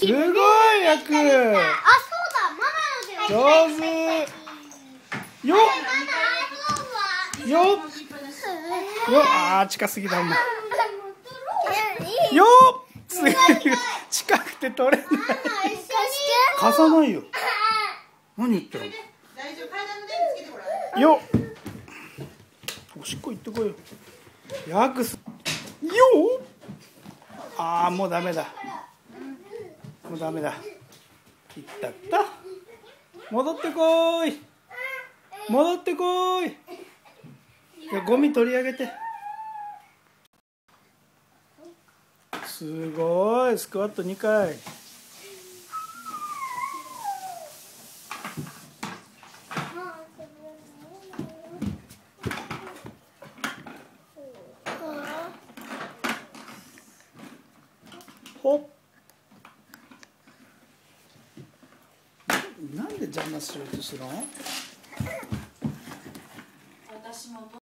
すごい、やく。 あ、そうだ、ママの手。 上手。よっ。よっ。よっ、あー、近すぎだ、お前。よっ。すごい。近くて取れない。貸さないよ。何言ってるの。よっ。おしっこ行ってこいよ。やくす。よっ。ああ、もうダメだ。もうダメだ。いったった。戻ってこい。戻ってこい。いや、ゴミ取り上げて。すごい、スクワット2回。ほっ。なんで邪魔しようとするの？私も